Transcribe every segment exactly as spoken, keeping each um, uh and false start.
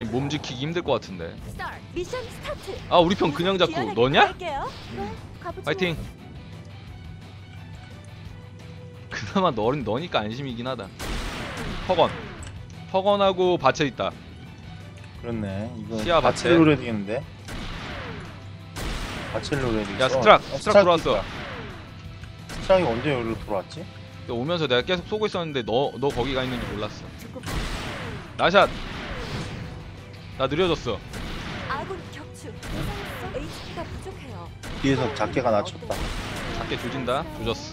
몸 지키기 힘들 것 같은데. 미션 스타트. 아 우리 편 그냥 잡고 너냐? 네, 파이팅. 그나마 너, 너니까 안심이긴 하다. 퍼건 퍼건하고 받쳐 있다. 그렇네. 이거 시야 바첼 바첼. 노래야 되겠는데. 바첼 노래야 되겠어. 야 스트락 어, 스트락 들어왔어. 있다. 스트락이 언제 여기로 들어왔지? 오면서 내가 계속 쏘고 있었는데 너 너 거기 가 있는지 몰랐어. 나샷. 나 느려졌어. 아군 격추. 에이치피가 부족해요. 뒤에서 작게가 낮췄다. 작게 조진다. 조졌어.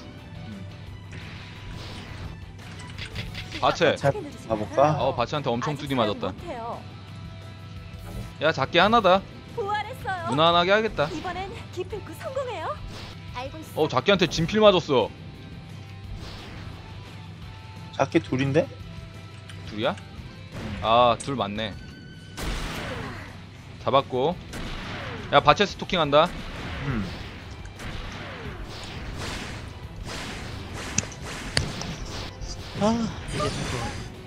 바체. 자, 가볼까? 어 바체한테 엄청 두디 맞았다. 못해요. 야 작게 하나다. 부활했어요. 무난하게 하겠다. 이번엔 기필코 성공해요. 알고 있어. 어 작게한테 진필 맞았어. 작게 둘인데? 둘이야? 아 둘 맞네. 잡았고. 야 바체 스토킹한다. 음. 아 이게 또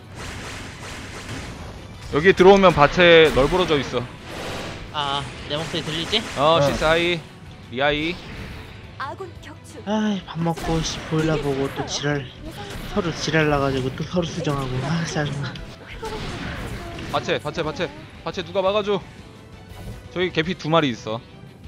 여기 들어오면 밭에 널브러져 있어. 아, 내 목소리 들리지? 어, 어. 시스하이, 리하이. 아군 격추. 아이, 밥 먹고 씨 보일러 보고 또 지랄 서로 지랄 나가지고 또 서로 수정하고 아 짜증나. 밭에, 밭에, 밭에, 밭에 누가 막아줘. 저기 개피 두 마리 있어.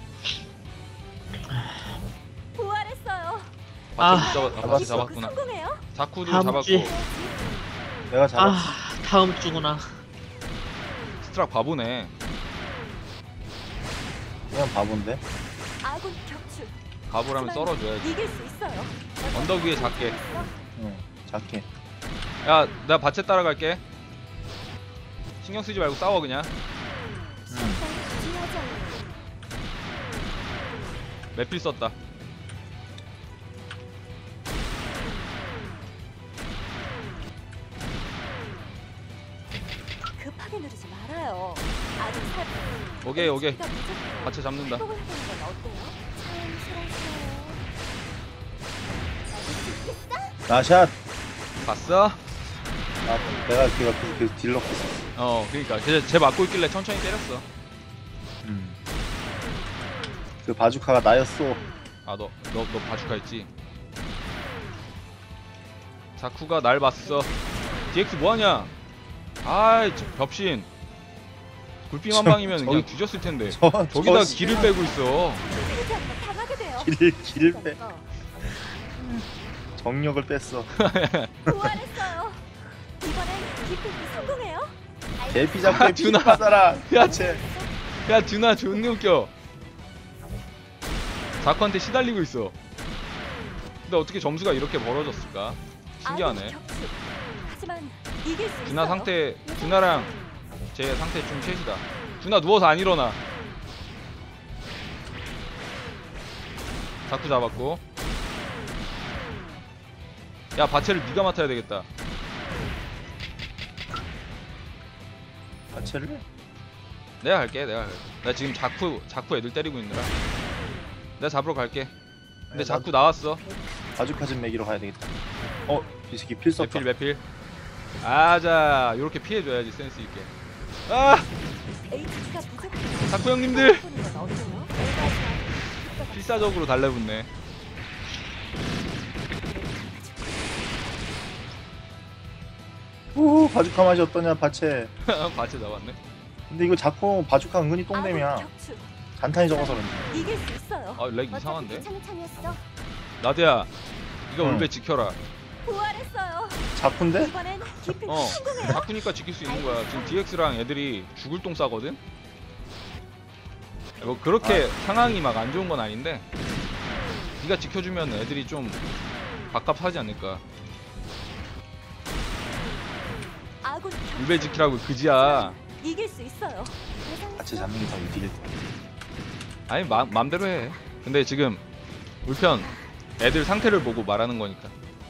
부활했어요. 밭에 아. 못 잡아, 아, 밭에 잡았어. 잡았구나. 성공해요. 자쿠도 다음 잡았고. 주에. 내가 잡았어. 아 다음 주구나. 스트락 바보네. 그냥 바본데. 아군 격추. 바보라면 썰어줘야지. 이길 수 있어요. 언덕 위에 작게. 응. 작게. 야, 나 밭에 따라갈게. 신경 쓰지 말고 싸워 그냥. 응. 매필 썼다. 급하게 누르지 말아요. 아직 살. 오케이, 오케이. 에이치피가 부족해요. 밭에 잡는다. 회복을 해보는 건 어때요? 자연스러워요. 나샷. 봤어? 아, 내가 그 옆에서 계속 딜러 했어. 어, 그러니까 쟤, 쟤 맞고 있길래 천천히 때렸어. 음. 그 바주카가 나였어. 아, 너, 너, 너 바주카 있지? 자쿠가 날 봤어. 디엑스 뭐하냐? 아이, 저 벽신. 굴빔 한 저- 방이면 저기- 그냥 뒤졌을 텐데. 저 저기다 저 길을 빼고 있어. 흔들리지 않고 당하게 돼요. 길 길을 빼. 정력을 뺐어. 부활했어요. 이번엔 기필코 성공해요. 대피 잡고 아, 듀나. 피사라. 야, 쟤. 야, 듀나 존나 웃겨. 자쿠한테 시달리고 있어. 근데 어떻게 점수가 이렇게 벌어졌을까? 신기하네. 아군 격추. 하지만 이길 수 듀나 있어요. 상태, 듀나랑 제 상태 좀 셋이다. 듀나 누워서 안 일어나. 자쿠 잡았고. 야, 바체를 네가 맡아야 되겠다. 바체를? 내가 갈게, 내가 갈게. 나 지금 자쿠, 자쿠 애들 때리고 있느라. 내가 잡으러 갈게. 근데 네, 자쿠 나왔어. 바주카 좀 매기러 가야 되겠다. 어, 이 새끼 필 썼다. 매필, 매필. 아자, 요렇게 피해줘야지 센스 있게. 아, 에이치피가 부족해요. 자쿠 형님들 해보는 건 어때요? 필사적으로 달래붙네. 오, 바주카 맛이 어떠냐, 바체. 바체 잡았네. 근데 이거 자꾸 바주카 은근히 똥냄이야. 아군 격추. 단탄이 적어서 그런지. 이길 수 있어요. 아, 렉 이상한데? 창창이었어. 나대야, 이거 응. 울베 지켜라. 부활했어요. 자쿠인데? 이번엔 기필코 어, 성공해요. 자쿠니까 지킬 수 있는 거야. 지금 디엑스랑 애들이 죽을 똥 싸거든? 뭐 그렇게 상황이 막 안 좋은 건 아닌데 네가 지켜주면 애들이 좀 밥값하지 않을까. 아군 격추. 울베 지키라고 그지야. 이길 수 있어요. 바체 잡는 게 더 이길. 아니 마, 맘대로 해. 근데 지금 울편 애들 상태를 보고 말하는 거니까.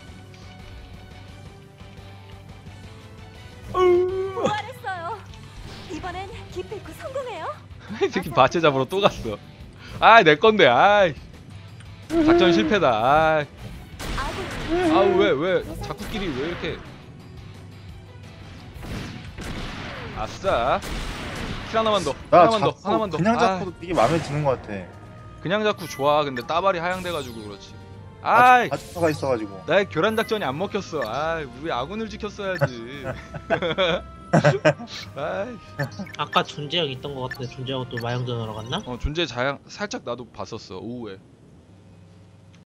부활했어요. 이번엔 기필코 성공해요. 이 새끼 바체 잡으러 또 갔어. 아이 내 건데. 아이 작전 실패다. 아이 아군 아우 왜 왜 자꾸끼리 왜 이렇게. 아싸. 킬 하나만 더. 나 하나만 더. 자꾸 하나만 더. 그냥 아, 잡고도 이게 마음에 드는 것 같아. 그냥 자꾸 좋아. 근데 따발이 하향돼가지고 그렇지. 아, 아이, 아주가 있어가지고. 나의 교란 작전이 안 먹혔어. 아, 우리 아군을 지켰어야지. 아이, 아까 존재형 있던 것 같은데 존재하고 또 마영전으로 갔나? 어 존재 자양 살짝 나도 봤었어 오후에.